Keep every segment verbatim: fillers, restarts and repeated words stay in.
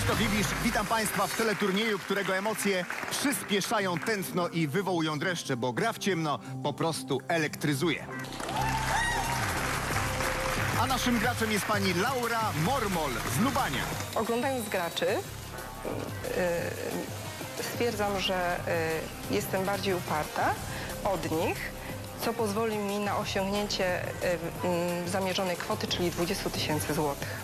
Krzysztof Ibisz, witam Państwa w teleturnieju, którego emocje przyspieszają tętno i wywołują dreszcze, bo gra w ciemno po prostu elektryzuje. A naszym graczem jest pani Laura Mormol z Lubania. Oglądając graczy, yy, stwierdzam, że yy, jestem bardziej uparta od nich, co pozwoli mi na osiągnięcie yy, yy, zamierzonej kwoty, czyli dwudziestu tysięcy złotych.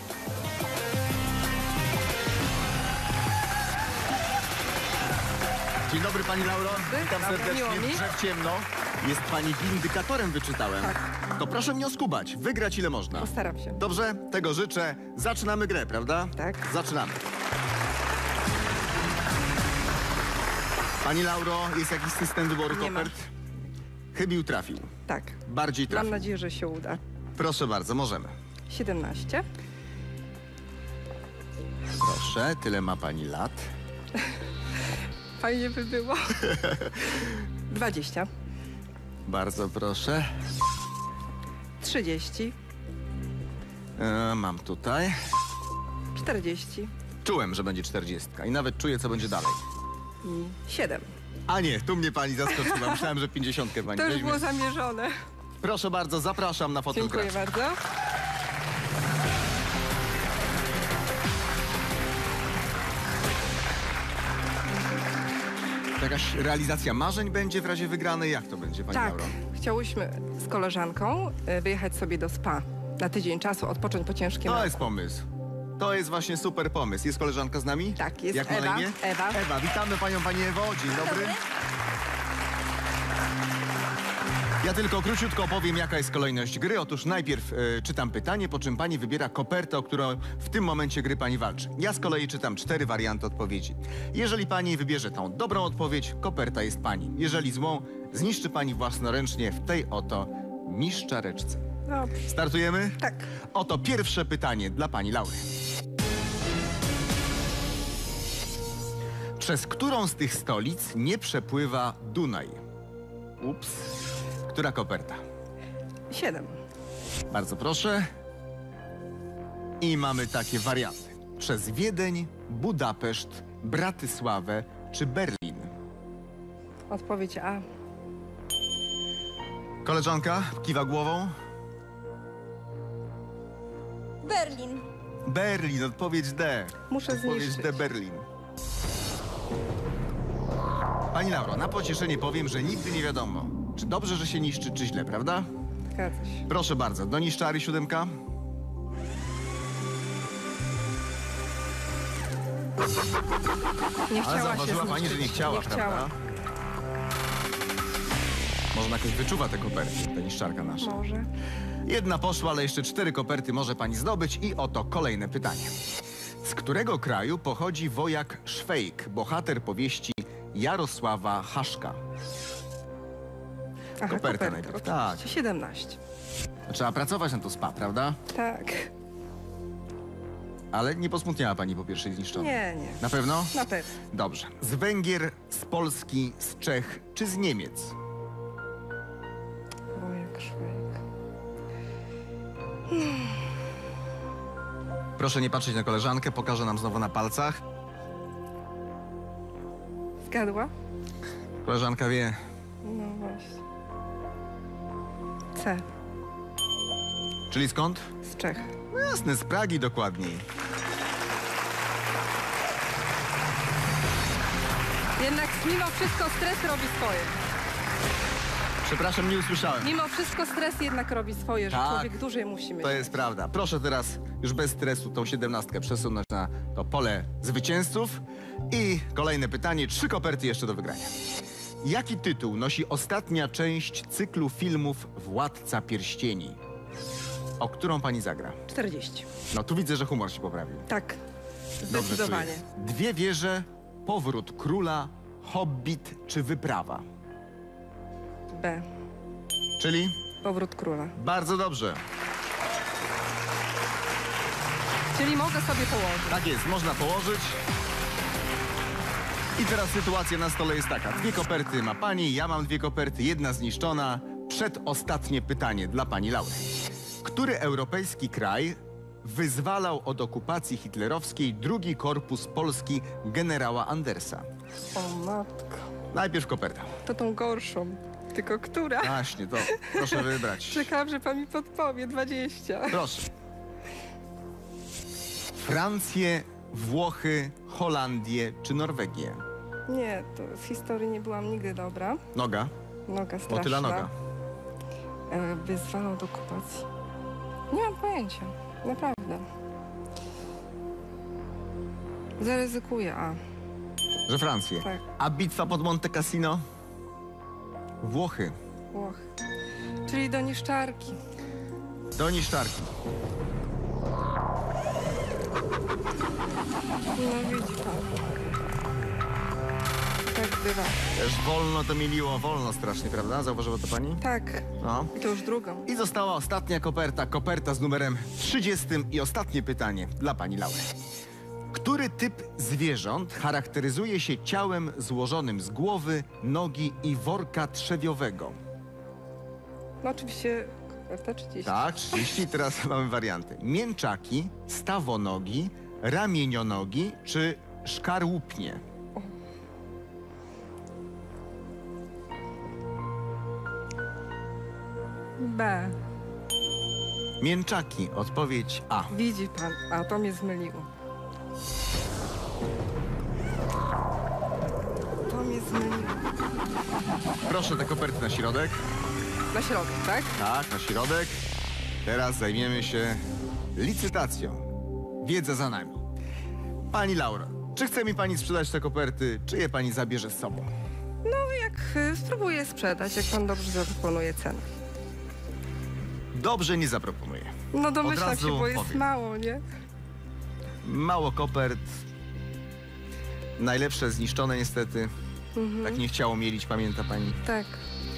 Dzień dobry pani Lauro, witam serdecznie w Grze w ciemno. Jest pani windykatorem, wyczytałem. Tak. To proszę mnie oskubać, wygrać ile można. Postaram się. Dobrze, tego życzę. Zaczynamy grę, prawda? Tak. Zaczynamy. Pani Lauro, jest jakiś system wyboru Nie ma. kopert? Chybił, trafił. Tak. Bardziej trafił. Mam nadzieję, że się uda. Proszę bardzo, możemy. siedemnaście. Proszę, tyle ma pani lat. Fajnie by było. dwadzieścia. Bardzo proszę. trzydzieści. E, mam tutaj. czterdzieści. Czułem, że będzie czterdziestka i nawet czuję, co będzie dalej. I siedem. A nie, tu mnie pani zaskoczyła. Myślałem, że pięćdziesiątkę pani To już weźmie. było zamierzone. Proszę bardzo, zapraszam na fotel Dziękuję gracza. bardzo. Jakaś realizacja marzeń będzie w razie wygranej? Jak to będzie, pani Tak, Lauro? chciałyśmy z koleżanką y, wyjechać sobie do spa na tydzień czasu, odpocząć po ciężkim To roku. jest pomysł. To jest właśnie super pomysł. Jest koleżanka z nami? Tak, jest Jak ma na Ewa. imię? Ewa. Ewa, witamy panią, pani Ewo. Dzień dobry. Ja tylko króciutko opowiem, jaka jest kolejność gry. Otóż najpierw e, czytam pytanie, po czym pani wybiera kopertę, o którą w tym momencie gry pani walczy. Ja z kolei czytam cztery warianty odpowiedzi. Jeżeli pani wybierze tą dobrą odpowiedź, koperta jest pani. Jeżeli złą, zniszczy pani własnoręcznie w tej oto niszczareczce. Dobrze. Startujemy? Tak. Oto pierwsze pytanie dla pani Laury. Przez którą z tych stolic nie przepływa Dunaj? Ups. Która koperta? siedem. Bardzo proszę. I mamy takie warianty. Przez Wiedeń, Budapeszt, Bratysławę czy Berlin? Odpowiedź A. Koleżanka kiwa głową. Berlin. Berlin, odpowiedź D. Muszę odpowiedź zniszczyć. D, Berlin. Pani Lauro, na pocieszenie powiem, że nigdy nie wiadomo, czy dobrze, że się niszczy, czy źle, prawda? Zgadza się. Proszę bardzo, do niszczary siódemka. Nie Ale chciała zauważyła się pani, że nie zniszczyć. chciała, nie chciała. prawda? Może ona jakoś wyczuwa te koperty, ta niszczarka nasza. Może. Jedna poszła, ale jeszcze cztery koperty może pani zdobyć i oto kolejne pytanie. Z którego kraju pochodzi wojak Szwejk, bohater powieści Jarosława Haszka? Aha, Kopertę kopertę, najpierw, oczywiście. tak. siedemnaście. Trzeba pracować na to spa, prawda? Tak. Ale nie posmutniała pani po pierwszej zniszczonej. Nie, nie. Na pewno? Na pewno. Dobrze. Z Węgier, z Polski, z Czech czy z Niemiec? Wojak Szwajk. Proszę nie patrzeć na koleżankę, pokaże nam znowu na palcach. Zgadła? Koleżanka wie. No właśnie. C. Czyli skąd? Z Czech. No jasne, z Pragi dokładniej. Jednak mimo wszystko stres robi swoje. Przepraszam, nie usłyszałem. Mimo wszystko stres jednak robi swoje, że Tak. człowiek dłużej musi myśleć. To jest prawda. Proszę teraz już bez stresu tą siedemnastkę przesunąć na to pole zwycięzców. I kolejne pytanie, trzy koperty jeszcze do wygrania. Jaki tytuł nosi ostatnia część cyklu filmów Władca Pierścieni? O którą pani zagra? czterdzieści. No tu widzę, że humor się poprawił. Tak. Dobrze Zdecydowanie. czuję. Dwie wieże, Powrót Króla, Hobbit czy Wyprawa? B. Czyli? Powrót króla. Bardzo dobrze. Czyli mogę sobie położyć. Tak jest, można położyć. I teraz sytuacja na stole jest taka. Dwie koperty ma pani, ja mam dwie koperty, jedna zniszczona. Przedostatnie pytanie dla pani Laury. Który europejski kraj wyzwalał od okupacji hitlerowskiej drugi korpus Polski generała Andersa? O matko. Najpierw koperta. To tą gorszą. Tylko która? Właśnie, to proszę wybrać. Czekałam, że pan mi podpowie. dwadzieścia. Proszę. Francję, Włochy, Holandię czy Norwegię? Nie, to z historii nie byłam nigdy dobra. Noga. Noga straszna. Motyla noga. E, Wyzwalał do okupacji. Nie mam pojęcia. Naprawdę. Zaryzykuję, a. Że Francję. Tak. A bitwa pod Monte Cassino? Włochy. Włochy. Czyli do niszczarki. Do niszczarki. No widzi pan. Tak bywa. Też wolno to mieliło, wolno strasznie, prawda? Zauważyła to pani? Tak. No. I to już drugą. I została ostatnia koperta, koperta z numerem trzydziestym i ostatnie pytanie dla pani Laury. Który typ zwierząt charakteryzuje się ciałem złożonym z głowy, nogi i worka trzewiowego? No oczywiście koperta trzydzieści. Tak, trzydzieści. Teraz mamy warianty. Mięczaki, stawonogi, ramienionogi czy szkarłupnie? B. Mięczaki. Odpowiedź A. Widzi pan, a to mnie zmyliło. To mnie zmyliło. Proszę te koperty na środek. Na środek, tak? Tak, na środek. Teraz zajmiemy się licytacją. Wiedza za nami. Pani Laura, czy chce mi pani sprzedać te koperty, czy je pani zabierze z sobą? No jak y, spróbuję sprzedać, jak pan dobrze zaproponuje cenę. Dobrze, nie zaproponuję. No domyślam razu się, bo jest powiem. mało, nie? Mało kopert. Najlepsze zniszczone niestety. Tak nie chciało mielić, pamięta pani. Tak.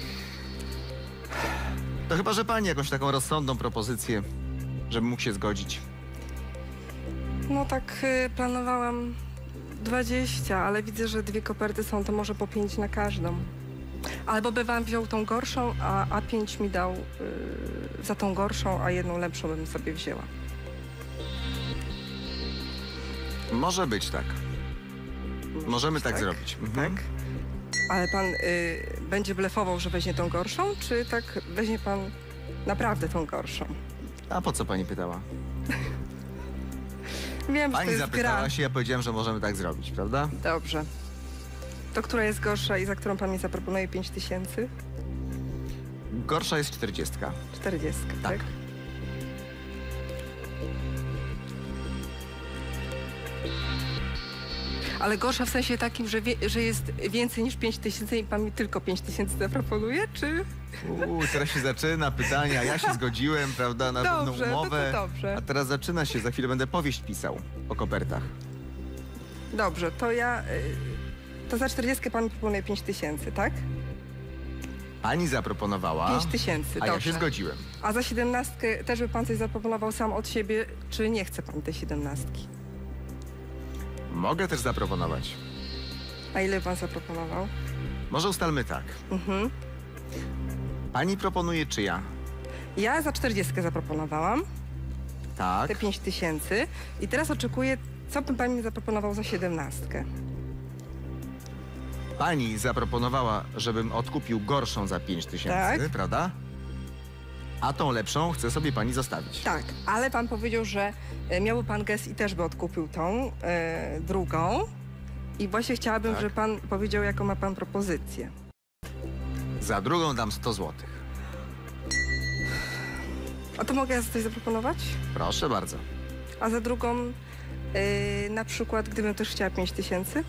To chyba, że pani jakąś taką rozsądną propozycję, żebym mógł się zgodzić. No tak y, planowałam dwadzieścia, ale widzę, że dwie koperty są, to może po pięć na każdą. Albo by wam wziął tą gorszą, a, a pięć mi dał y, za tą gorszą, a jedną lepszą bym sobie wzięła. Może być tak. Możemy tak, tak? zrobić. Mhm. Tak. Ale pan y, będzie blefował, że weźmie tą gorszą, czy tak weźmie pan naprawdę tą gorszą? A po co pani pytała? Wiem, że to Pani jest zapytała gra. się, ja powiedziałem, że możemy tak zrobić, prawda? Dobrze. To która jest gorsza i za którą pan mi zaproponuje pięć tysięcy? Gorsza jest czterdziestka. czterdzieści, tak? Tak. Ale gorsza w sensie takim, że, wie, że jest więcej niż pięć tysięcy i pan mi tylko pięć tysięcy zaproponuje, czy? Uuu, teraz się zaczyna pytania. Ja się zgodziłem, prawda, na Dobrze, pewną no umowę. to dobrze. A teraz zaczyna się, za chwilę będę powieść pisał o kopertach. Dobrze, to ja... Y, to za czterdziestkę pan mi proponuje pięć tysięcy, tak? Pani zaproponowała, pięć tysięcy, a ja dobrze. się zgodziłem. A za siedemnastkę też by pan coś zaproponował sam od siebie, czy nie chce pan tej siedemnastki? Mogę też zaproponować. A ile pan zaproponował? Może ustalmy tak. Mhm. Pani proponuje, czy ja? Ja za czterdziestkę zaproponowałam, Tak. te pięć tysięcy i teraz oczekuję, co by pan mi zaproponował za siedemnastkę. Pani zaproponowała, żebym odkupił gorszą za pięć tysięcy, Tak. prawda? A tą lepszą chce sobie pani zostawić. Tak, ale pan powiedział, że e, miałby pan gest i też by odkupił tą e, drugą. I właśnie chciałabym, Tak. żeby pan powiedział, jaką ma pan propozycję. Za drugą dam sto złotych. A to mogę ja coś zaproponować? Proszę bardzo. A za drugą, e, na przykład, gdybym też chciała pięć tysięcy?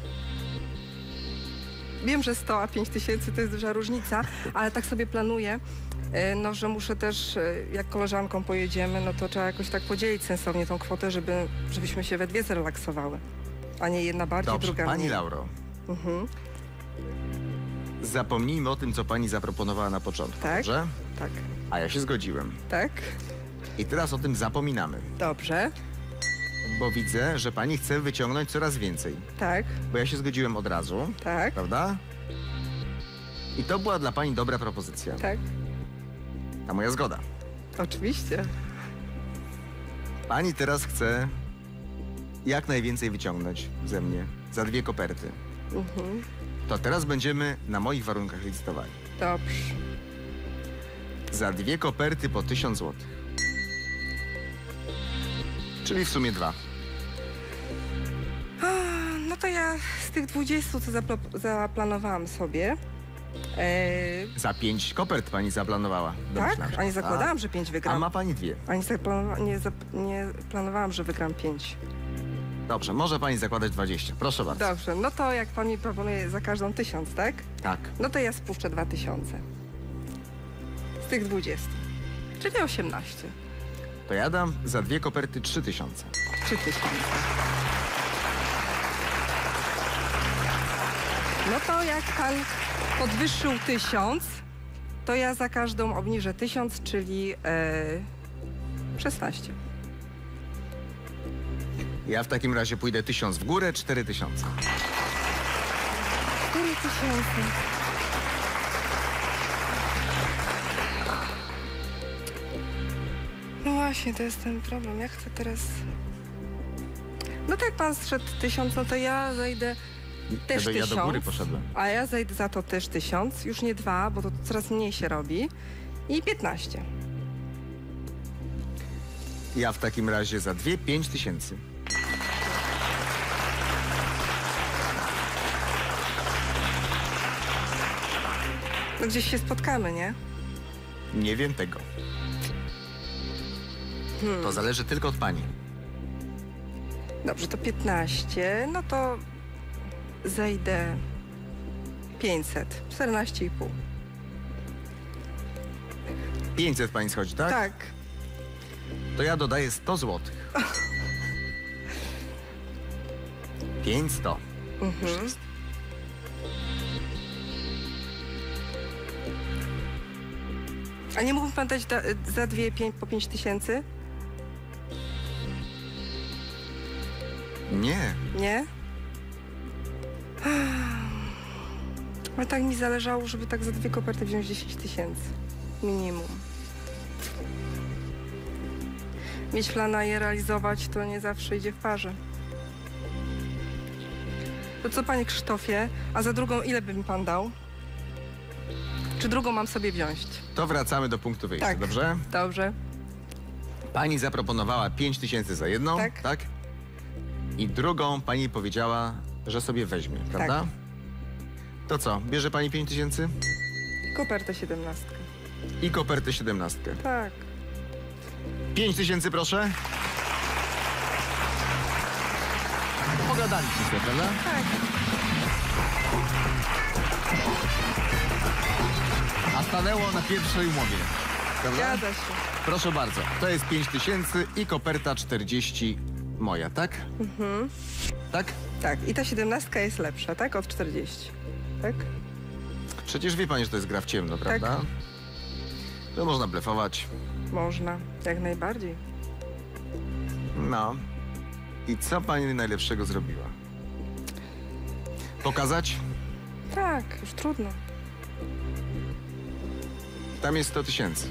Wiem, że sto a pięć tysięcy to jest duża różnica, ale tak sobie planuję, e, no, że muszę też, e, jak koleżanką pojedziemy, no to trzeba jakoś tak podzielić sensownie tą kwotę, żeby, żebyśmy się we dwie zrelaksowały. A nie jedna bardziej, Dobrze, druga pani mniej. Lauro, Mhm. zapomnijmy o tym, co pani zaproponowała na początku, Tak. dobrze? Tak, A ja się zgodziłem. tak, I teraz o tym zapominamy, dobrze, bo widzę, że pani chce wyciągnąć coraz więcej. tak, Bo ja się zgodziłem od razu, tak, prawda? I to była dla pani dobra propozycja. tak, Ta moja zgoda. oczywiście. Pani teraz chce jak najwięcej wyciągnąć ze mnie za dwie koperty. Mhm. To teraz będziemy na moich warunkach licytowali. Dobrze. Za dwie koperty po tysiąc złotych. Czyli w sumie dwa. A, no to ja z tych dwudziestu, co zaplo- zaplanowałam sobie... E, Za pięć kopert pani zaplanowała. tak? Domyślam się. A nie zakładałam, A, że pięć a wygram. ma pani dwie. A nie, zaplanowa- nie, zap- nie planowałam, że wygram pięć. Dobrze, może pani zakładać dwadzieścia. Proszę bardzo. Dobrze, no to jak pan mi proponuje za każdą tysiąc, tak? Tak. No to ja spuszczę dwa tysiące. Z tych dwudziestu. Czyli osiemnaście. To ja dam za dwie koperty trzy tysiące. Trzy tysiące. No to jak pan podwyższył tysiąc, to ja za każdą obniżę tysiąc, czyli e, szesnaście. Ja w takim razie pójdę tysiąc w górę, cztery tysiące. cztery tysiące. No właśnie, to jest ten problem. Jak chcę teraz... No tak pan zszedł tysiąc, no to ja zejdę też Ja do, ja tysiąc. do góry poszedłem. A ja zejdę za to też tysiąc. Już nie dwa, bo to coraz mniej się robi. I piętnaście. Ja w takim razie za dwie pięć tysięcy. No gdzieś się spotkamy, nie? Nie wiem tego. Hmm. To zależy tylko od pani. Dobrze, to piętnaście. No to zejdę pięćset. czternaście i pół. pięćset pani schodzi, tak? Tak. To ja dodaję sto złotych. pięćset. Mhm. A nie mógłby pan dać da, za dwie pięć, po pięć tysięcy? Nie. Nie? Ale tak mi zależało, żeby tak za dwie koperty wziąć dziesięć tysięcy. Minimum. Mieć plana je realizować, to nie zawsze idzie w parze. To co, panie Krzysztofie, a za drugą ile by mi pan dał? Czy drugą mam sobie wziąć? To wracamy do punktu wyjścia, Tak. dobrze? Dobrze. Pani zaproponowała pięć tysięcy za jedną, Tak. tak? I drugą pani powiedziała, że sobie weźmie, prawda? Tak. To co, bierze pani pięć tysięcy? Kopertę siedemnastkę. I kopertę siedemnastkę. Tak. pięć tysięcy proszę. Pogadaliśmy sobie, prawda? Tak. A stanęło na pierwszej umowie, prawda? Zgadza się. Proszę bardzo, to jest pięć tysięcy i koperta czterdzieści moja, tak? Mhm. Tak? Tak. I ta siedemnastka jest lepsza, tak? Od czterdzieści. Tak? Przecież wie pani, że to jest gra w ciemno, prawda? To można blefować. Można. Jak najbardziej. No. I co pani najlepszego zrobiła? Pokazać? Tak, już trudno. Tam jest sto tysięcy.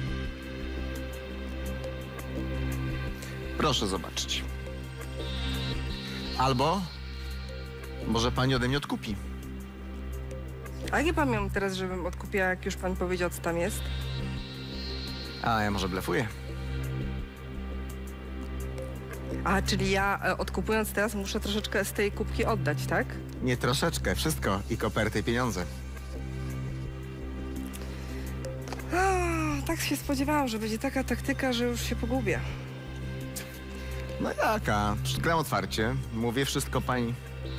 Proszę zobaczyć. Albo może pani ode mnie odkupi. A nie pamiętam teraz, żebym odkupiła, jak już pan powiedział, co tam jest. A ja może blefuję. A, czyli ja e, odkupując teraz muszę troszeczkę z tej kubki oddać, tak? Nie troszeczkę, wszystko. I koperty, i pieniądze. A, tak się spodziewałam, że będzie taka taktyka, że już się pogubię. No jaka? Gram otwarcie. Mówię wszystko pani.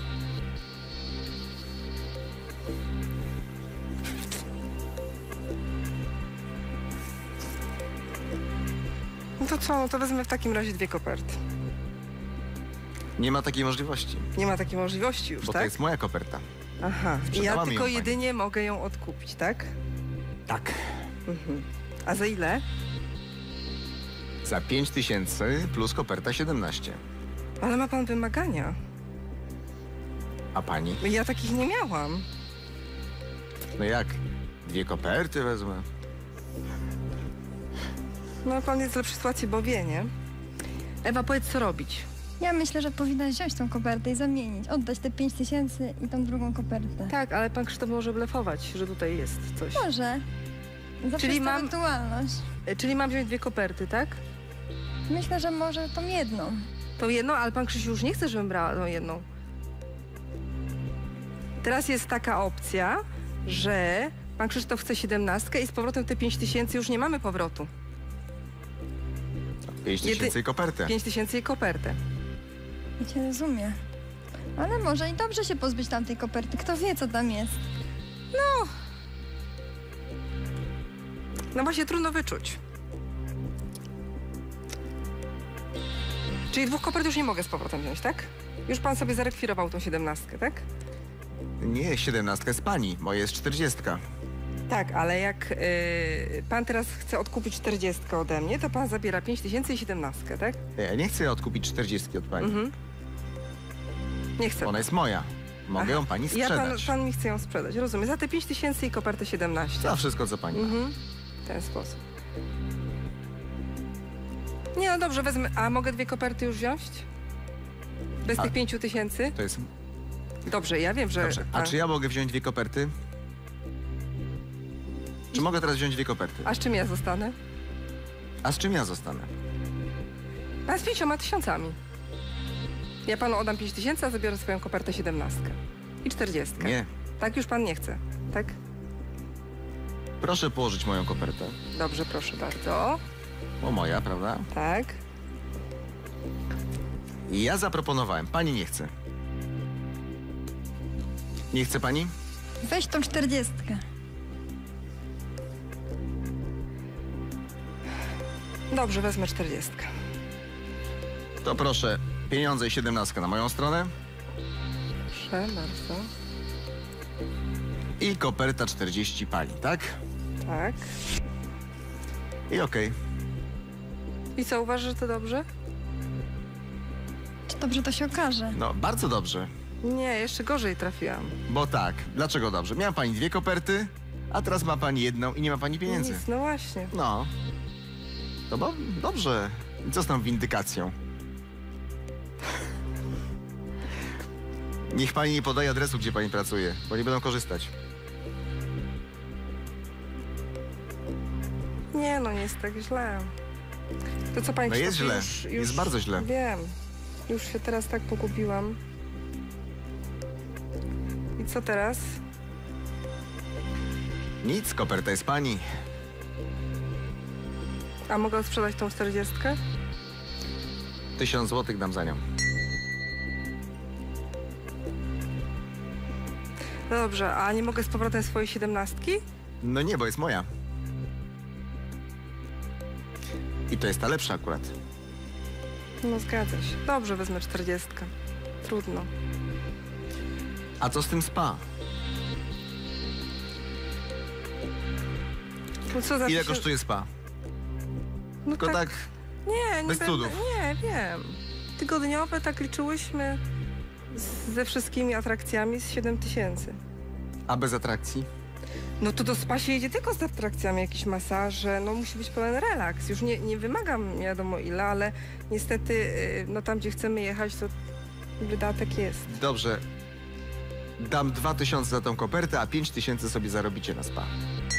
No to co? No to wezmę w takim razie dwie koperty. Nie ma takiej możliwości, Nie ma takiej możliwości już, bo to tak? jest moja koperta. Aha. I ja Sprzedała mi tylko ją pani. jedynie mogę ją odkupić, tak? Tak. Mhm. A za ile? Za pięć tysięcy plus koperta siedemnaście. Ale ma pan wymagania. A pani? Ja takich nie miałam. No jak? Dwie koperty wezmę. No pan jest w lepszej sytuacji, bo wie, nie? Ewa, powiedz, co robić. Ja myślę, że powinnaś wziąć tą kopertę i zamienić. Oddać te pięć tysięcy i tą drugą kopertę. Tak, ale pan Krzysztof może blefować, że tutaj jest coś. Może. Zawsze Czyli jest mam- ewentualność. E, Czyli mam wziąć dwie koperty, tak? Myślę, że może tą jedną. Tą jedną, ale pan Krzysiu już nie chce, żebym brała tą jedną. Teraz jest taka opcja, że pan Krzysztof chce siedemnastkę i z powrotem te pięć tysięcy już nie mamy powrotu. pięć Jedy- tysięcy i kopertę. pięć tysięcy i kopertę. Ja cię rozumiem. Ale może i dobrze się pozbyć tamtej koperty. Kto wie, co tam jest. No właśnie, trudno wyczuć. Czyli dwóch kopert już nie mogę z powrotem wziąć, tak? Już pan sobie zarekwirował tą siedemnastkę, tak? Nie, siedemnastka jest pani, moje jest czterdziestka. Tak, ale jak y, pan teraz chce odkupić czterdziestkę ode mnie, to pan zabiera pięć tysięcy i siedemnastkę, tak? Ja nie chcę odkupić czterdziestki od pani. Mhm. Nie chcę. Ona jest moja. Mogę Aha. ją pani Ja pan, sprzedać. pan mi chce ją sprzedać, rozumiem. Za te pięć tysięcy i kopertę siedemnaście. Za wszystko, co pani ma. Mhm. W ten sposób. Nie, no dobrze, wezmę. A mogę dwie koperty już wziąć? Bez A- tych pięciu tysięcy? To jest... Dobrze, ja wiem, że... Dobrze. A czy ja mogę wziąć dwie koperty? Czy mogę teraz wziąć dwie koperty? A z czym ja zostanę? A z czym ja zostanę? A z pięcioma tysiącami. Ja panu oddam pięć tysięcy, a zabiorę swoją kopertę siedemnastkę. I czterdziestkę. Nie. Tak już pan nie chce, tak? Proszę położyć moją kopertę. Dobrze, proszę bardzo. O, moja, prawda? Tak. I ja zaproponowałem. Pani nie chce. Nie chce pani? Weź tą czterdziestkę. Dobrze, wezmę czterdziestkę. To proszę, pieniądze i siedemnastkę na moją stronę. Proszę bardzo. I koperta czterdzieści pani, tak? Tak. I okej. I co, uważasz, że to dobrze? Czy dobrze to się okaże? No, bardzo dobrze. Nie, jeszcze gorzej trafiłam. Bo tak, dlaczego dobrze? Miała pani dwie koperty, a teraz ma pani jedną i nie ma pani pieniędzy. Nic, no właśnie. No. To bo, dobrze. I co z tą windykacją? Niech pani nie podaje adresu, gdzie pani pracuje, bo nie będą korzystać. Nie, no nie jest tak źle. To co pani No jest Krzysztof, źle. Już, już, Jest bardzo źle. Wiem. Już się teraz tak pogubiłam. I co teraz? Nic, koperta jest pani. A mogę sprzedać tą czterdziestkę? Tysiąc złotych dam za nią. No dobrze, a nie mogę z powrotem swojej siedemnastki? No nie, bo jest moja. I to jest ta lepsza akurat. No zgadza się. Dobrze, wezmę czterdziestkę. Trudno. A co z tym spa? No co za Ile tysiąc- kosztuje spa? No Tylko tak, Nie, nie bez będę, cudów. Nie, wiem. Tygodniowe tak liczyłyśmy z, ze wszystkimi atrakcjami z siedem tysięcy. a bez atrakcji? No to do spa się jedzie tylko z atrakcjami, jakieś masaże, no musi być pełen relaks. Już nie, nie wymagam nie wiadomo ile, ale niestety y, no tam, gdzie chcemy jechać, to wydatek jest. Dobrze. Dam dwa tysiące za tą kopertę, a pięć tysięcy sobie zarobicie na spa.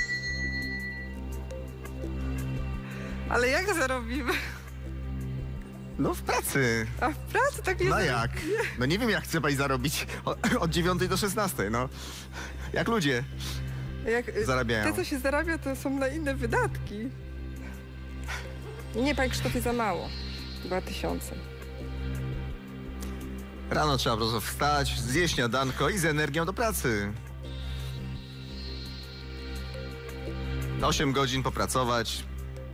Ale jak zarobimy? No w pracy. A w pracy tak nie No za- jak? No nie wiem, jak chce pani zarobić od, od dziewiątej do szesnastej, no. Jak ludzie Jak, y, zarabiają. te, co się zarabia, to są na inne wydatki. Nie, panie Krzysztofie, za mało. Dwa tysiące. Rano trzeba po prostu wstać, zjeść śniadanko i z energią do pracy. Osiem godzin popracować.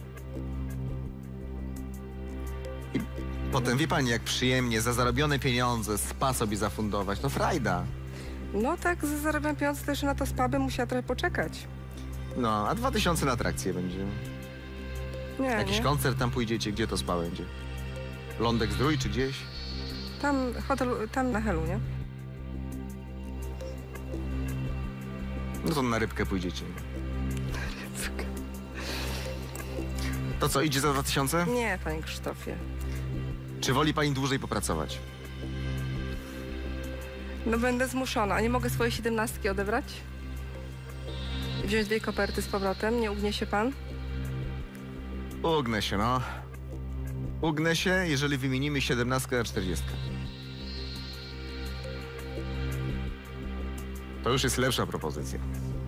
I potem wie pani, jak przyjemnie za zarobione pieniądze spa sobie zafundować. No frajda. No tak, za zarabiam pieniądze, to jeszcze na to spa bym musiała trochę poczekać. No, a dwa tysiące na atrakcję będzie. Nie, Jakiś nie. koncert tam pójdziecie, gdzie to spa będzie? Lądek Zdrój czy gdzieś? Tam, hotel, tam na Helu, nie? No to na rybkę pójdziecie. To co, idzie za dwa tysiące? Nie, panie Krzysztofie. Czy woli pani dłużej popracować? No będę zmuszona. A nie mogę swojej siedemnastki odebrać? Wziąć dwie koperty z powrotem? Nie ugnie się pan? Ugnę się, no. Ugnę się, jeżeli wymienimy siedemnastkę na czterdziestkę. To już jest lepsza propozycja.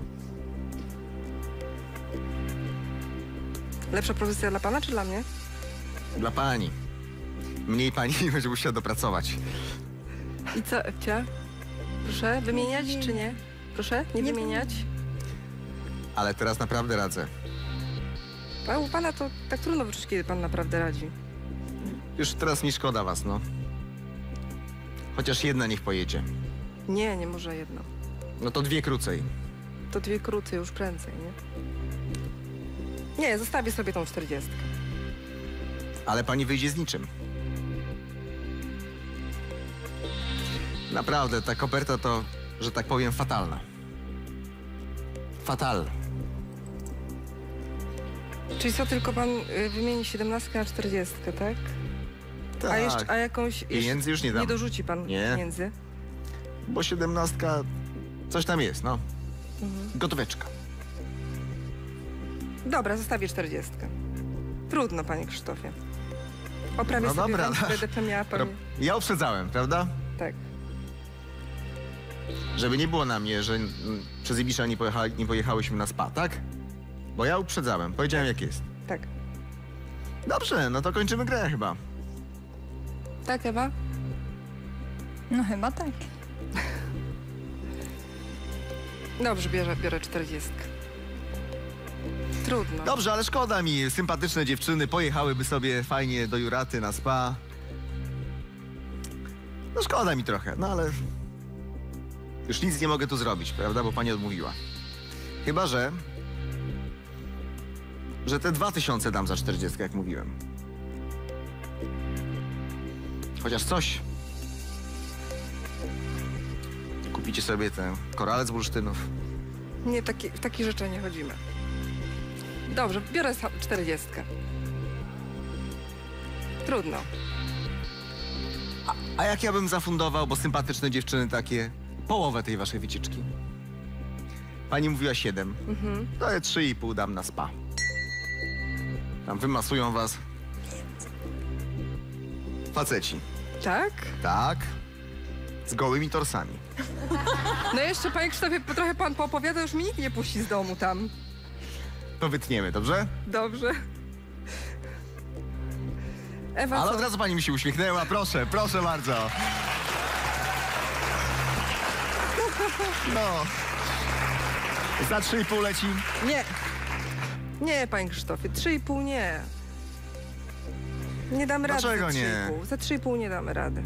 Lepsza propozycja dla pana czy dla mnie? Dla pani. Mniej pani będzie musiała dopracować. I co, Ewcia? Proszę, wymieniać Nie, nie, czy nie? Proszę, nie, Nie wymieniać? Ale teraz naprawdę radzę. A u pana to tak trudno wyczuć, kiedy pan naprawdę radzi. Już teraz mi szkoda was, no. Chociaż jedna niech pojedzie. Nie, nie może jedno. No to dwie krócej. To dwie krócej już prędzej, nie? Nie, zostawię sobie tą czterdziestkę. Ale pani wyjdzie z niczym. Naprawdę, ta koperta to, że tak powiem, fatalna. Fatalna. Czyli co, tylko pan y, wymieni siedemnastkę na czterdziestkę, tak? Tak, A jeszcze, a jakąś... Pieniędzy już nie dam. Nie dorzuci pan Nie. pieniędzy? bo siedemnastka, coś tam jest, no. Mhm. Gotóweczka. Dobra, zostawię czterdziestkę. Trudno, panie Krzysztofie. Oprawię No sobie dobra, wędkę, no. będę to miała pan... Ja uprzedzałem, prawda? Tak. Żeby nie było na mnie, że mm, przez Ibisza nie, pojecha, nie pojechałyśmy na spa, tak? Bo ja uprzedzałem, powiedziałem jak jest. Tak. Dobrze, no to kończymy grę chyba. Tak, Ewa? No chyba tak. Dobrze, biorę, biorę czterdziestkę. Trudno. Dobrze, ale szkoda mi, sympatyczne dziewczyny pojechałyby sobie fajnie do Juraty na spa. No szkoda mi trochę, no ale już nic nie mogę tu zrobić, prawda, bo pani odmówiła. Chyba, że że te dwa tysiące dam za czterdziestkę, jak mówiłem. Chociaż coś. Kupicie sobie ten korale z bursztynów. Nie, taki, w takie rzeczy nie chodzimy. Dobrze, biorę sa- czterdziestkę. Trudno. A, a jak ja bym zafundował, bo sympatyczne dziewczyny takie, połowę tej waszej wycieczki? Pani mówiła siedem. Mhm. To ja trzy i pół dam na spa. Tam wymasują was. Faceci. Tak? Tak. Z gołymi torsami. No jeszcze, panie Krzysztofie, trochę pan poopowiada, już mi nikt nie puści z domu tam. To wytniemy, dobrze? Dobrze. Ewa, Ale co? od razu pani mi się uśmiechnęła. Proszę, proszę bardzo. No. Za trzy i pół leci. Nie. Nie, panie Krzysztofie, trzy i pół nie. Nie damy rady Dlaczego za trzy nie? i pół. Za trzy i pół nie damy rady.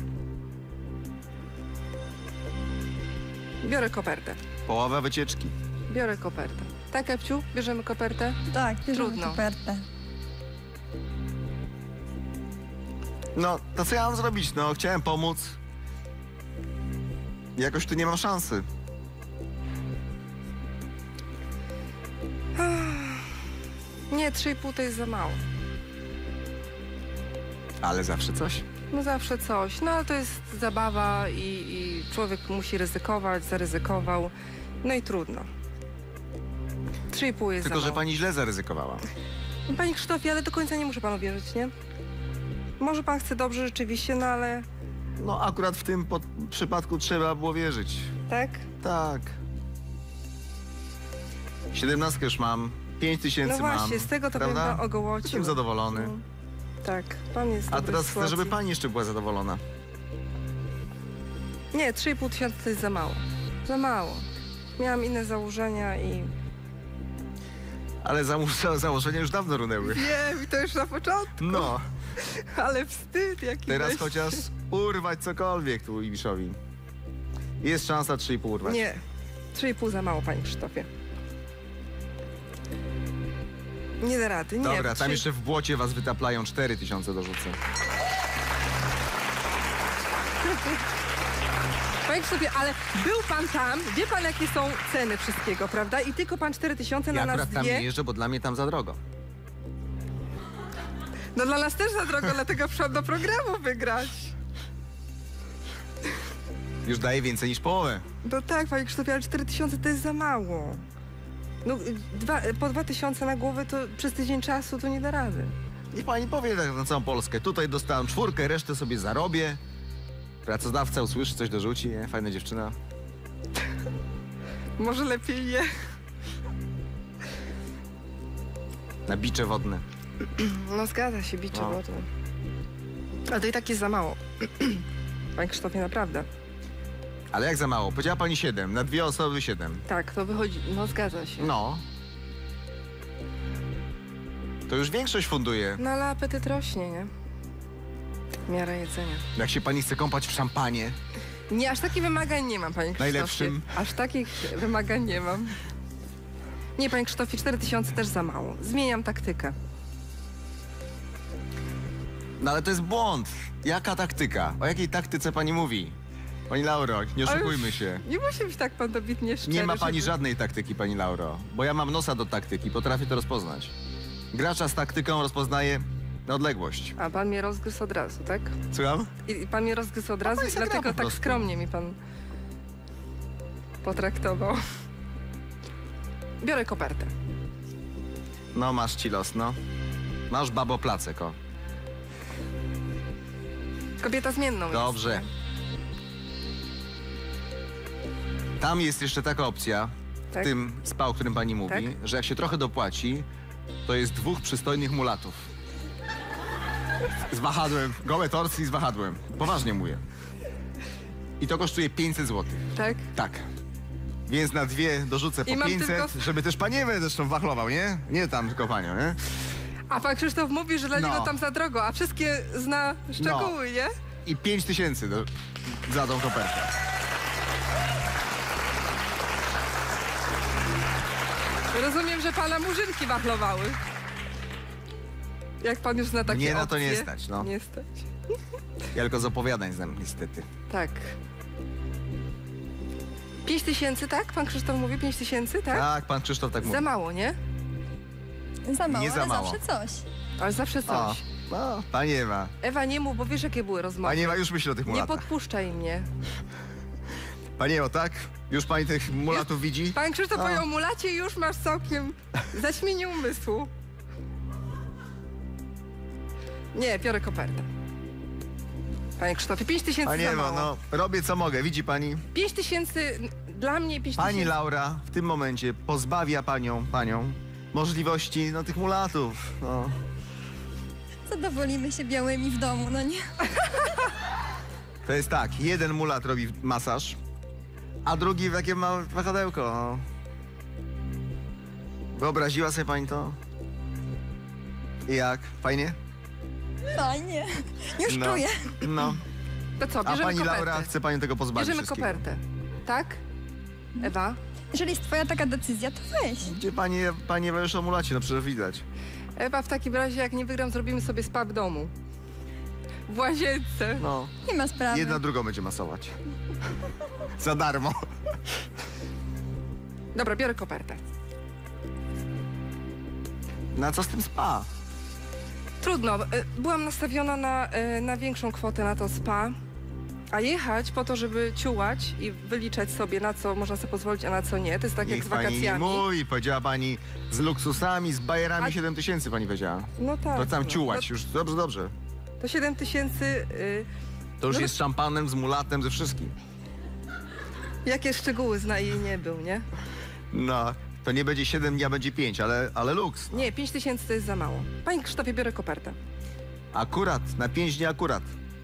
Biorę kopertę. Połowa wycieczki. Biorę kopertę. Tak, Epciu? Bierzemy kopertę? Tak, bierzemy Trudno. kopertę. No, to co ja mam zrobić? No, chciałem pomóc. Jakoś tu nie mam szansy. Nie, trzy i pół to jest za mało. Ale zawsze coś. No zawsze coś. No ale to jest zabawa i, i człowiek musi ryzykować, zaryzykował. No i trudno. Trzy i pół jest Tylko, za że mało. pani źle zaryzykowała. Panie Krzysztofie, ale do końca nie muszę panu wierzyć, nie? Może pan chce dobrze rzeczywiście, no ale... No, akurat w tym pod- przypadku trzeba było wierzyć. Tak? Tak. Siedemnastkę już mam. Pięć tysięcy No mam. właśnie, z tego to prawda? bym ogołocił. Jestem zadowolony. No. Tak, pan jest A dobry teraz w chcę, żeby sytuacji. pani jeszcze była zadowolona. Nie, trzy i pół tysiąca to jest za mało. Za mało. Miałam inne założenia i... Ale zamu- założenia już dawno runęły. Wiem, i to już na początku. No, Ale wstyd jaki teraz weź. chociaż urwać cokolwiek tu Ibiszowi. Jest szansa trzy i pół urwać. Nie, trzy i pół za mało, panie Krzysztofie. Nie da rady, nie. Dobra, trzy- tam jeszcze w błocie was wytaplają cztery tysiące dorzucę. Panie Krzysztofie, ale był pan tam, wie pan jakie są ceny wszystkiego, prawda? I tylko pan cztery tysiące Ja na nas akurat tam dwie. nie jeżdżę, bo dla mnie tam za drogo. No dla nas też za drogo, dlatego przyszłam do programu wygrać. Już daje więcej niż połowę. No tak, panie Krzysztofie, ale cztery tysiące to jest za mało. No dwa, po dwa tysiące na głowę to przez tydzień czasu to nie da rady. Niech pani powie tak na całą Polskę. Tutaj dostałem czwórkę, resztę sobie zarobię. Pracodawca usłyszy, coś dorzuci, nie? Fajna dziewczyna. Może lepiej nie. Na bicze wodne. No zgadza się, bicie No. wodne. Ale to i tak jest za mało. Panie Krzysztofie, naprawdę. Ale jak za mało? Powiedziała pani siedem, na dwie osoby siedem. Tak, to wychodzi, no zgadza się. No. To już większość funduje. No ale apetyt rośnie, nie? Miara jedzenia. Jak się pani chce kąpać w szampanie. Nie, aż takich wymagań nie mam, panie Krzysztofie. Najlepszym? Aż takich wymagań nie mam. Nie, panie Krzysztofie, cztery tysiące też za mało. Zmieniam taktykę. No ale to jest błąd. Jaka taktyka? O jakiej taktyce pani mówi? Pani Lauro, nie Ale oszukujmy się. Nie musi być tak pan dobitnie szczery. Nie ma pani żeby- żadnej taktyki, pani Lauro. Bo ja mam nosa do taktyki, potrafię to rozpoznać. Gracza z taktyką rozpoznaje na odległość. A pan mnie rozgryzł od razu, tak? Słucham? I, i pan mnie rozgryzł od razu pani i zagra dlatego po tak prostu. skromnie mi pan potraktował. Biorę kopertę. No masz ci los, no. Masz babo placek, o. Kobieta zmienną Dobrze. jest. Tam jest jeszcze taka opcja, Tak? w tym spa, o którym pani mówi, Tak? że jak się trochę dopłaci, to jest dwóch przystojnych mulatów. Z wahadłem, gołe torsy i z wahadłem. Poważnie mówię. I to kosztuje pięćset złotych. Tak? Tak. Więc na dwie dorzucę I po mam pięćset, tylko- żeby też paniewę zresztą wachlował, nie? Nie tam tylko panią, nie? A pan Krzysztof mówi, że dla No. niego tam za drogo, a wszystkie zna szczegóły, nie? I pięć tysięcy do, za tą kopertę. Rozumiem, że pana murzynki wachlowały. Jak pan już zna takie Mnie na to opcje. nie stać, no. Nie stać. Ja tylko z opowiadań znam, niestety. Tak. Pięć tysięcy, tak? Pan Krzysztof mówi pięć tysięcy, tak? Tak, pan Krzysztof tak mówi. Za mało, nie? Za mało, Nie za ale mało. zawsze coś. Ale zawsze O, coś. no, pani Ewa. Ewa, nie mów, bo wiesz, jakie były rozmowy. Pani Ewa już myśli o tych Nie mulatach. podpuszczaj mnie. Pani Ewo, tak? Już pani tych mulatów widzi? Pan Krzysztof O. powie o mulacie i już masz całkiem zaćmienie umysłu. Nie, biorę kopertę. Panie Krzysztofie, pięć tysięcy Pani za Ewo, mało. no, robię co mogę, widzi pani? Pięć tysięcy, dla mnie pięć Pani tysięcy. Laura w tym momencie pozbawia panią, panią możliwości, no, tych mulatów, no. Zadowolimy się białymi w domu, no nie? To jest tak, jeden mulat robi masaż, a drugi takie małe wahadełko, no. Wyobraziła sobie pani to? I jak? Fajnie? Fajnie. Już No. czuję. No. To co, A bierzemy pani kopertę. Laura chce panią tego pozbawić Bierzemy wszystkiego. kopertę. Tak? Ewa? Jeżeli jest twoja taka decyzja, to weź. Gdzie pani, pani Ewa już o mulacie, no przecież widać. Ewa, w takim razie, jak nie wygram, zrobimy sobie spa w domu. W łazience. No. Nie ma sprawy. Jedna drugą będzie masować. Za darmo. Dobra, biorę kopertę. Na co z tym spa? Trudno. e, Byłam nastawiona na, e, na większą kwotę na to spa, a jechać po to, żeby ciułać i wyliczać sobie, na co można sobie pozwolić, a na co nie. To jest tak jak Niech z pani nie wakacjami. mówi, powiedziała pani z luksusami, z bajerami A- siedem tysięcy pani powiedziała. No tak. To tam no. ciułać, No, już dobrze, dobrze. to siedem tysięcy. Y, To już No to- jest z szampanem, z mulatem, ze wszystkim. jakie szczegóły zna i nie był, nie? No, to nie będzie siedem dni, a będzie pięć, ale, ale luks. No. Nie, pięć tysięcy to jest za mało. Panie Krzysztofie, biorę kopertę. Akurat, na pięć dni akurat.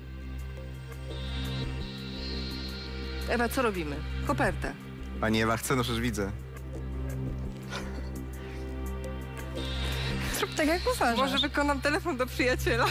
Ewa, co robimy? Kopertę. Pani Ewa chce, no przecież widzę. Zrób tak, jak uważasz. Może wykonam telefon do przyjaciela.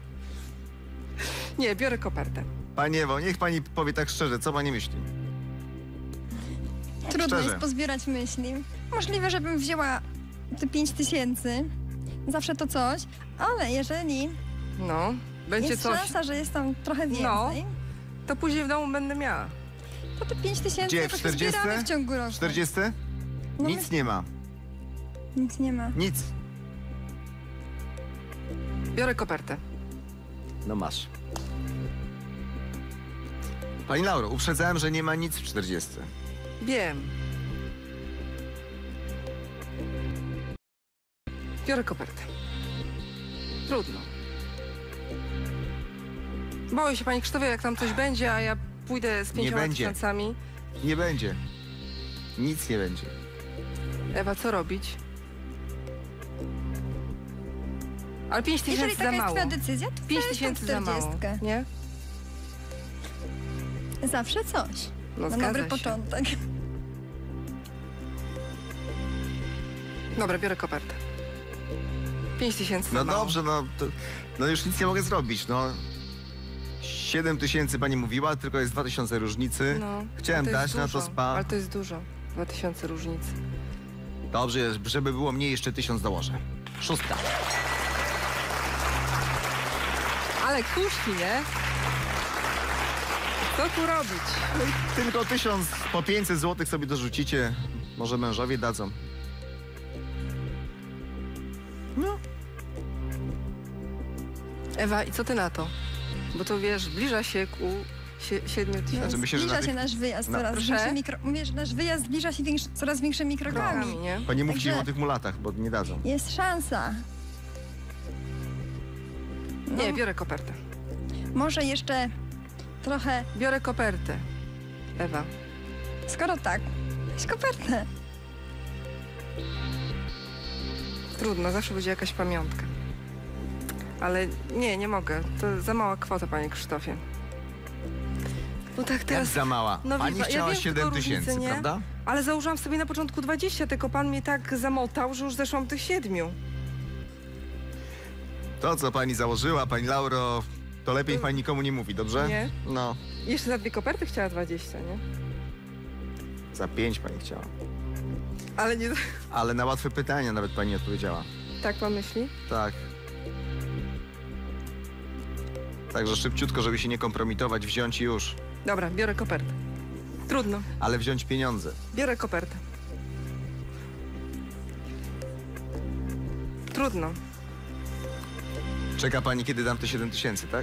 Nie, biorę kopertę. Pani Ewo, niech pani powie tak szczerze, co pani myśli? Trudno Szczerze. jest pozbierać myśli. Możliwe, żebym wzięła te pięć tysięcy. Zawsze to coś. Ale jeżeli No, będzie jest coś. szansa, że jest tam trochę więcej, No. To później w domu będę miała. to te pięć tysięcy Gdzie, w jakoś czterdziestce? zbieramy w ciągu roku. czterdzieści? No Nic nie ma. Nic nie ma. Nic. Biorę kopertę. No masz. Pani Lauro, uprzedzałem, że nie ma nic w czterdziestce. Wiem. Biorę kopertę. Trudno. Boję się, Panie Krzysztofie, jak tam coś będzie, a ja pójdę z pięcioma będzie. tysiącami. Nie będzie. Nic nie będzie. Ewa, co robić? Ale pięć Jeżeli tysięcy za taka jest mało. twoja decyzja, to Pięć weź tą tysięcy za mało, czterdziestkę. nie? Zawsze coś. No Na zgadza dobry się. początek. Dobra, biorę kopertę. Pięć tysięcy za No mało. dobrze, no, to, no już nic nie mogę zrobić, no. Siedem tysięcy pani mówiła, tylko jest dwa tysiące różnicy. No, Chciałem to jest dać na to dużo, spa. Ale to jest dużo. Dwa tysiące różnicy. Dobrze, żeby było mniej, jeszcze tysiąc dołożę. Szóstka. Ale kusi, nie? Co tu robić? Tylko tysiąc po pięćset złotych sobie dorzucicie. Może mężowie dadzą. No. Ewa, i co ty na to? Bo to wiesz, zbliża się ku sie, siedmiu tysiącom. Znaczy, myślę, że zbliża na się tych- nasz wyjazd No. coraz Proszę? większymi kro... Mówię, że nasz wyjazd zbliża się większy... coraz większymi krokami. Krokami, nie? Pani mówcie Także- im o tych mulatach, bo nie dadzą. Jest szansa. No, Nie, biorę kopertę. może jeszcze trochę... Biorę kopertę. Ewa. Skoro tak, weź kopertę. Trudno, zawsze będzie jakaś pamiątka. Ale nie, nie mogę. To za mała kwota, panie Krzysztofie. No tak Jak teraz... za mała. No Pani wie- ja chciała wiem, siedem tylko różnicę, tysięcy, nie? prawda? Ale założyłam sobie na początku dwadzieścia, tylko pan mnie tak zamotał, że już zeszłam tych siedmiu. To, co pani założyła, pani Lauro, to lepiej To- pani nikomu nie mówi, dobrze? Nie? No, Jeszcze za dwie koperty chciała dwadzieścia, nie? za pięć pani chciała. Ale nie... Ale na łatwe pytania nawet pani nie odpowiedziała. Tak pan myśli? Tak. Także szybciutko, żeby się nie kompromitować, wziąć i już. Dobra, biorę kopertę. Trudno. Ale wziąć pieniądze. Biorę kopertę. Trudno. Czeka pani, kiedy dam te siedem tysięcy, tak?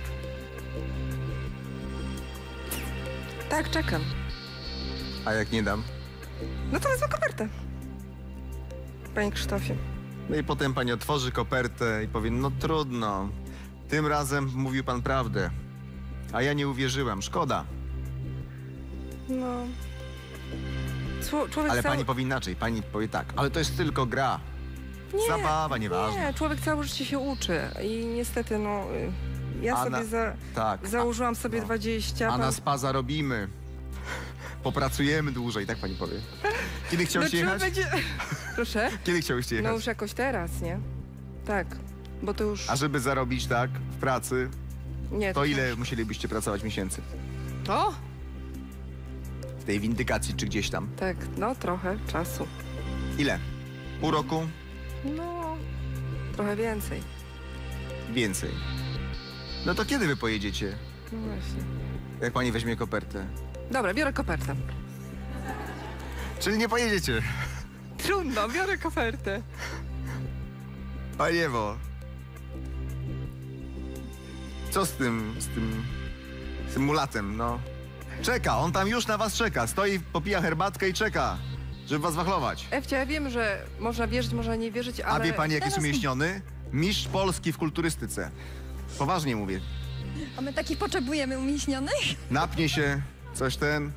Tak, czekam. A jak nie dam? No to wezmę kopertę. Panie Krzysztofie. No i potem pani otworzy kopertę i powie, no trudno. Tym razem mówił pan prawdę. A ja nie uwierzyłam, szkoda. No... Czło- Człowiek Ale cały... pani powie inaczej, pani powie tak, ale to jest tylko gra. Nie, Zabawa, nieważne. Nie, człowiek całe życie się uczy i niestety, no... y, Ja A sobie na- za... Tak. założyłam sobie no. dwadzieścia. A pan- na spa zarobimy. Popracujemy dłużej, tak pani powie. Kiedy No chciałeś trzeba jechać? będzie... Proszę? Kiedy chciałyście No jechać? już jakoś teraz, nie? Tak, bo to już... A żeby zarobić tak w pracy, Nie, to ile już- musielibyście pracować miesięcy? O! W tej windykacji czy gdzieś tam? Tak, no trochę czasu. Ile? Pół roku? No, trochę więcej. Więcej. No to kiedy wy pojedziecie? No właśnie. Jak pani weźmie kopertę? Dobra, biorę kopertę. Czyli nie pojedziecie. Trudno, biorę kopertę. Pani Ewo. Co z tym, z tym, z tym mulatem, no? Czeka, on tam już na was czeka. Stoi, popija herbatkę i czeka, żeby was wachlować. Ewcia, ja wiem, że można wierzyć, można nie wierzyć, ale... A wie pani, jak jest teraz- umieśniony? Mistrz Polski w kulturystyce. Poważnie mówię. A my takich potrzebujemy umieśnionych? Napnie się, coś ten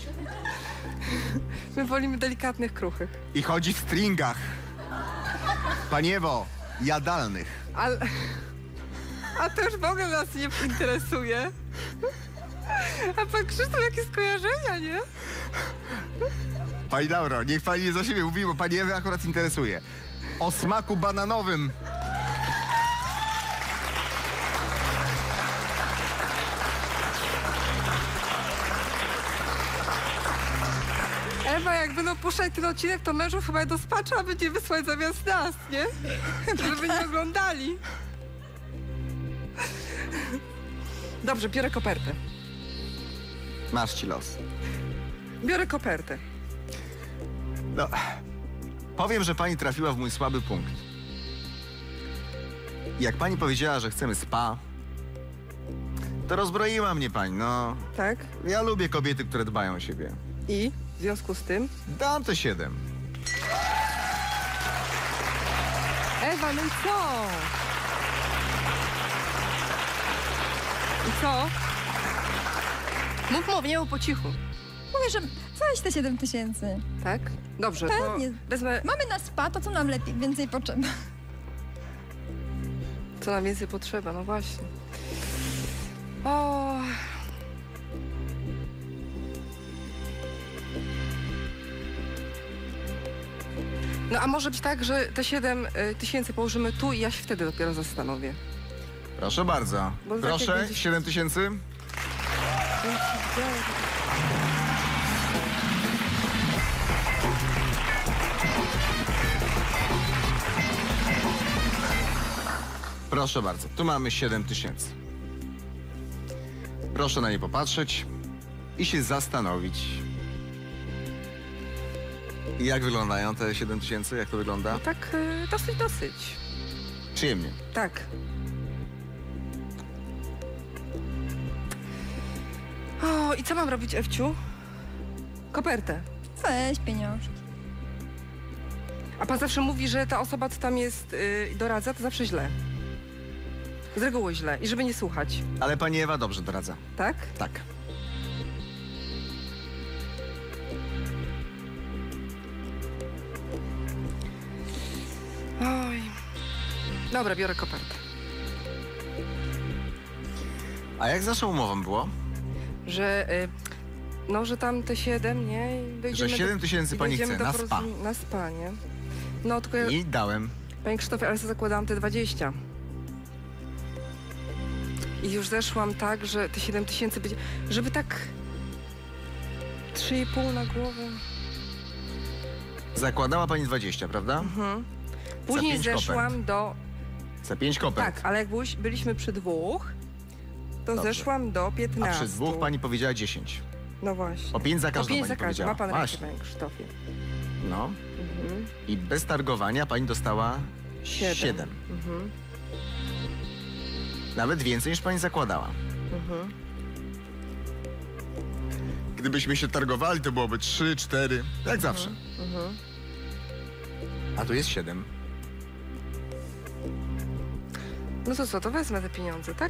My wolimy delikatnych, kruchych. i chodzi w stringach. Pani Ewo, jadalnych. Ale... A to już w ogóle nas nie interesuje. A pan Krzysztof, jakie skojarzenia, nie? Pani Lauro, niech pani nie za siebie mówi, bo pani Ewy akurat interesuje. O smaku bananowym. Ewa, jak będą puszczać ten odcinek, to mężów chyba do spacza będzie wysłać zamiast nas, nie? Żeby nie oglądali. Dobrze, biorę kopertę. Masz ci los. Biorę kopertę. No, powiem, że pani trafiła w mój słaby punkt. Jak pani powiedziała, że chcemy spa, to rozbroiła mnie pani, no. Tak? Ja lubię kobiety, które dbają o siebie. I w związku z tym? Dam te siedem. Ewa, no i co? I co? Mów, mów, nie mów po cichu. Mówię, że weź te siedem tysięcy. Tak? Dobrze, to Pewnie. wezmę, Mamy na spa, to co nam lepiej, więcej potrzeba. co nam więcej potrzeba, no właśnie. O. No a może być tak, że te siedem tysięcy położymy tu i ja się wtedy dopiero zastanowię. Proszę bardzo. Bo tak Proszę, jak będzie- siedem tysięcy. Proszę bardzo, tu mamy siedem tysięcy. Proszę na nie popatrzeć i się zastanowić. Jak wyglądają te siedem tysięcy? Jak to wygląda? No tak y, dosyć, dosyć. Przyjemnie. Tak. O, i co mam robić, Ewciu? Kopertę. Weź pieniążki. A pan zawsze mówi, że ta osoba, co tam jest y, doradza, to zawsze źle. Z reguły źle. I żeby nie słuchać. Ale pani Ewa dobrze doradza. Tak? Tak. Oj. Dobra, biorę kopertę. A jak z naszą umową było? Że, y, no, że tam te siedem, nie? I dojdziemy Że siedem tysięcy i pani dojdziemy chce do na spa. porozum- Na spa, nie? No, tylko ja, I dałem. panie Krzysztofie, ale sobie zakładałam te dwadzieścia. I już zeszłam tak, że te siedem tysięcy będzie... Żeby tak... trzy i pół na głowę. Zakładała pani dwadzieścia, prawda? Mhm. Później pięć zeszłam kopert. do... Za pięć kopert. Tak, ale jak byłyś, byliśmy przy dwóch, to Dobrze. zeszłam do A piętnastu. przy dwóch pani powiedziała dziesięć. No właśnie. O pięć za O każdą pięć pani za każdą. powiedziała. Ma pan rację, Właśnie. panie Krzysztofie. No. Mhm. I bez targowania pani dostała Siedem. siedem. Mhm. Nawet więcej niż pani zakładała. Mhm. Gdybyśmy się targowali, to byłoby trzy, cztery. Jak zawsze. Mhm. A tu jest siedem. No to co, to wezmę te pieniądze, tak?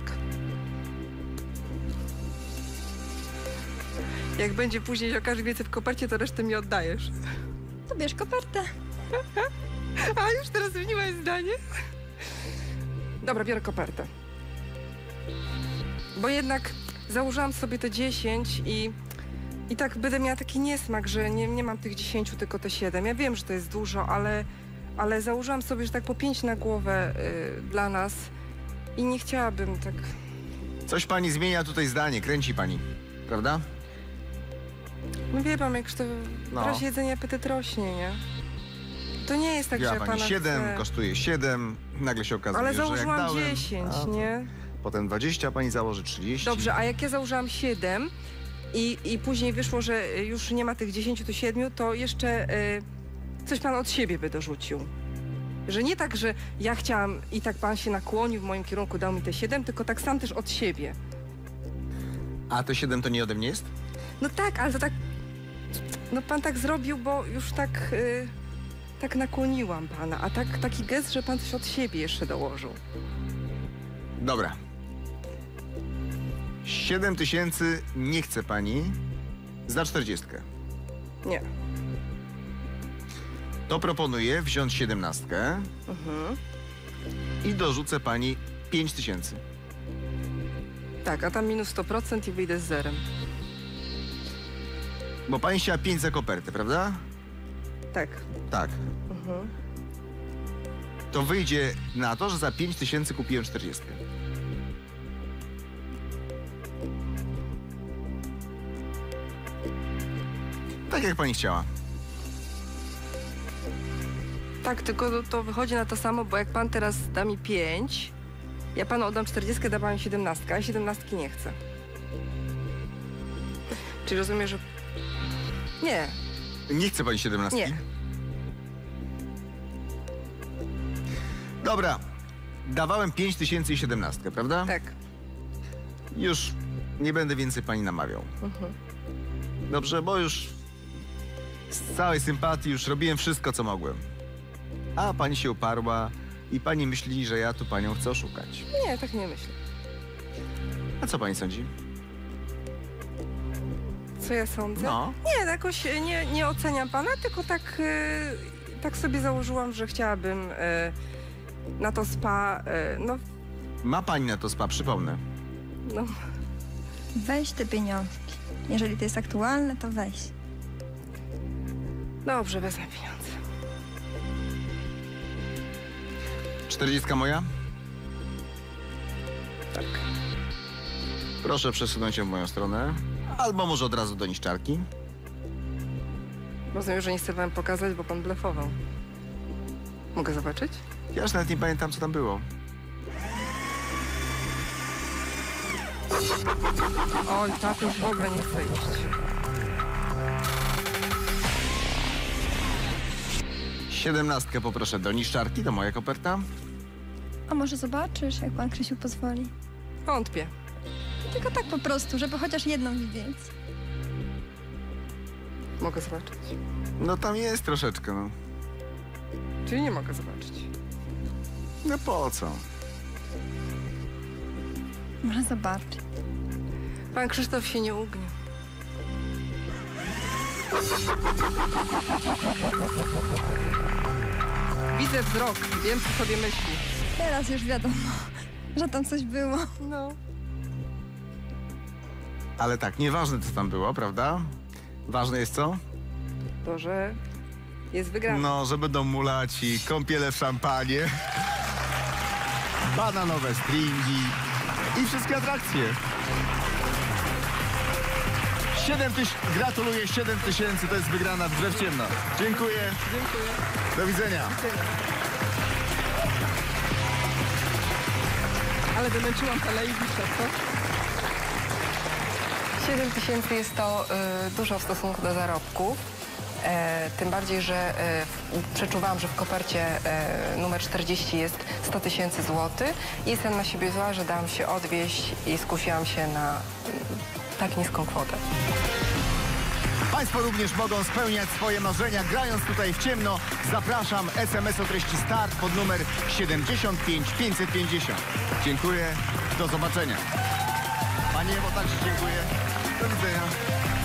Jak będzie później się okaże więcej w kopercie, to resztę mi oddajesz. To bierz kopertę. A już teraz zmieniłaś zdanie? Dobra, biorę kopertę. Bo jednak założyłam sobie te dziesięć i, i tak będę miała taki niesmak, że nie, nie mam tych dziesięciu, tylko te siedem. Ja wiem, że to jest dużo, ale, ale założyłam sobie, że tak po pięć na głowę y, dla nas i nie chciałabym tak... Coś pani zmienia tutaj zdanie, kręci pani. Prawda? No wie pan, jak to No. w razie jedzenia apetyt rośnie, nie? To nie jest tak, Ja że pani pana siedem, chce... kosztuje siedem. Nagle się okazuje, Ale że jak założyłam dałem, dziesięć, a, nie? Potem dwadzieścia, pani założy trzydzieści. Dobrze, a jak ja założyłam siedem i, i później wyszło, że już nie ma tych dziesięciu, to siedmiu, to jeszcze y, coś pan od siebie by dorzucił. Że nie tak, że ja chciałam i tak pan się nakłonił w moim kierunku, dał mi te siedem, tylko tak sam też od siebie. A te siedem to nie ode mnie jest? No tak, ale to tak... No pan tak zrobił, bo już tak... Y, tak nakłoniłam pana, a tak, taki gest, że pan coś od siebie jeszcze dołożył. Dobra. siedem tysięcy nie chce pani za czterdziestkę. Nie. To proponuję wziąć siedemnastkę Mhm. i dorzucę pani pięć tysięcy. Tak, a tam minus sto procent i wyjdę z zerem. Bo pani chciała pięć za kopertę, prawda? Tak. Tak. Mhm. To wyjdzie na to, że za pięć tysięcy kupiłem czterdziestkę. Tak jak pani chciała. Tak, tylko to, to wychodzi na to samo, bo jak pan teraz da mi pięć, ja panu oddam czterdziestkę, da pani siedemnastkę, a siedemnastki nie chcę. Czyli rozumiem, że... Nie, Nie chce pani siedemnastki? nie. Dobra. Dawałem pięć tysięcy i siedemnastkę, prawda? Tak. Już nie będę więcej pani namawiał. Mhm. Dobrze, bo już z całej sympatii już robiłem wszystko, co mogłem. A pani się uparła i pani myśli, że ja tu panią chcę oszukać. Nie, tak nie myślę. A co pani sądzi? Co ja sądzę? No. Nie, jakoś nie, nie oceniam pana, tylko tak, y, tak sobie założyłam, że chciałabym y, na to spa, y, no, Ma pani na to spa, przypomnę. no, Weź te pieniążki. Jeżeli to jest aktualne, to weź. dobrze, wezmę pieniądze. Czterdziestka moja? Tak. Proszę przesunąć się w moją stronę. Albo może od razu do niszczarki. Rozumiem, że nie chcę wam pokazać, bo pan blefował. Mogę zobaczyć? Ja już nawet nie pamiętam, co tam było. Oj, tak już w ogóle nie chcę iść. Siedemnastkę poproszę do niszczarki, to moja koperta. A może zobaczysz, jak pan Krzysiu pozwoli? Wątpię. Tylko tak po prostu, żeby chociaż jedną widzieć. Mogę zobaczyć. No tam jest troszeczkę, no. Czyli nie mogę zobaczyć. No po co? Może zobaczyć. Pan Krzysztof się nie ugnie. Widzę wzrok, wiem, co sobie myśli. Teraz już wiadomo, że tam coś było. No. Ale tak, nieważne, co tam było, prawda? Ważne jest co? To, że jest wygrany. No, że będą mulaci, kąpiele w szampanie, bananowe stringi i wszystkie atrakcje. Siedem tyś... Gratuluję, siedem tysięcy, to jest wygrana w grze w ciemno. Dziękuję, Dziękuję. do widzenia. Ale wymęczyłam pana Iwisza, co? siedem tysięcy jest to y, dużo w stosunku do zarobków. E, tym bardziej, że e, w- przeczuwałam, że w kopercie e, numer czterdzieści jest sto tysięcy złotych. I jestem na siebie zła, że dałam się odwieźć i skusiłam się na mm, tak niską kwotę. Państwo również mogą spełniać swoje marzenia, grając tutaj w ciemno. Zapraszam, S M S o treści start pod numer siedemdziesiąt pięć pięćset pięćdziesiąt. Dziękuję, do zobaczenia. Panie, bo także dziękuję. Do widzenia.